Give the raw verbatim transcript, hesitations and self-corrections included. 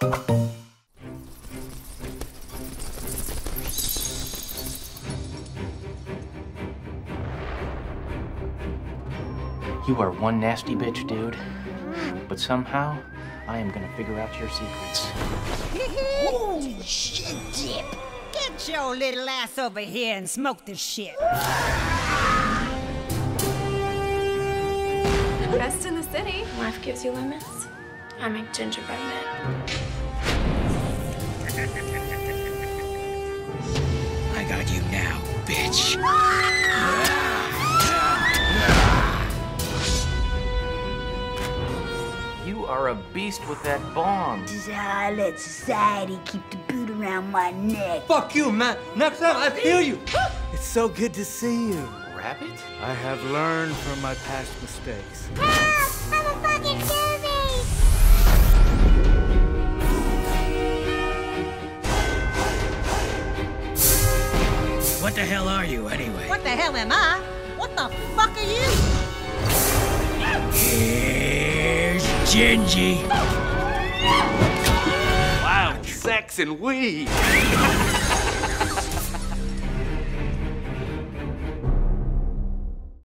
You are one nasty bitch, dude. But somehow, I am gonna figure out your secrets. Holy shit, Dip! Get your little ass over here and smoke this shit. Best in the city. Life gives you limits. I make gingerbread man. I got you now, bitch. You are a beast with that bong. This is how I let society keep the boot around my neck. Fuck you, man. Next time I feel you. It's so good to see you. Rabbit? I have learned from my past mistakes. Help! I'm a fucking doobie! What the hell are you, anyway? What the hell am I? What the fuck are you? Here's Gingy. Wow, sex and weed.